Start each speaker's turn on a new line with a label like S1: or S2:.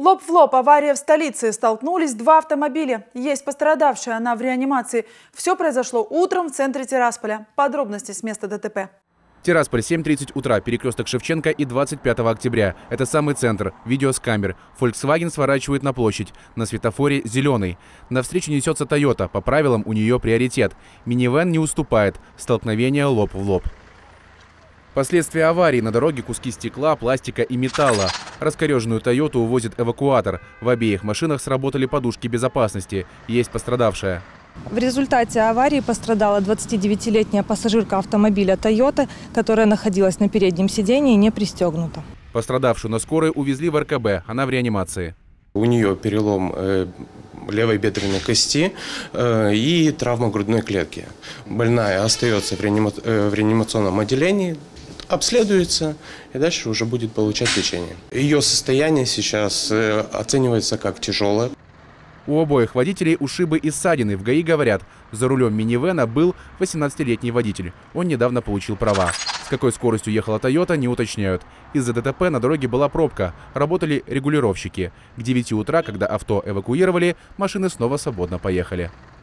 S1: Лоб в лоб авария в столице. Столкнулись два автомобиля. Есть пострадавшая, она в реанимации. Все произошло утром в центре Тирасполя. Подробности с места ДТП.
S2: Тирасполь, 7:30 утра, перекресток Шевченко и 25 октября. Это самый центр. Видео с камер. Volkswagen сворачивает на площадь. На светофоре зеленый. Навстречу несется Toyota. По правилам у нее приоритет. Минивэн не уступает. Столкновение лоб в лоб. Последствия аварии: на дороге куски стекла, пластика и металла. Раскореженную Тойоту увозит эвакуатор. В обеих машинах сработали подушки безопасности. Есть пострадавшая.
S3: В результате аварии пострадала 29-летняя пассажирка автомобиля Toyota, которая находилась на переднем сидении и не пристегнута.
S2: Пострадавшую на скорой увезли в РКБ. Она в реанимации.
S4: У нее перелом левой бедренной кости и травма грудной клетки. Больная остается в реанимационном отделении, обследуется и дальше уже будет получать лечение. Ее состояние сейчас оценивается как тяжелое.
S2: У обоих водителей ушибы и ссадины. В ГАИ говорят, за рулем минивэна был 18-летний водитель. Он недавно получил права. С какой скоростью ехала Toyota, не уточняют. Из-за ДТП на дороге была пробка. Работали регулировщики. К 9 утра, когда авто эвакуировали, машины снова свободно поехали.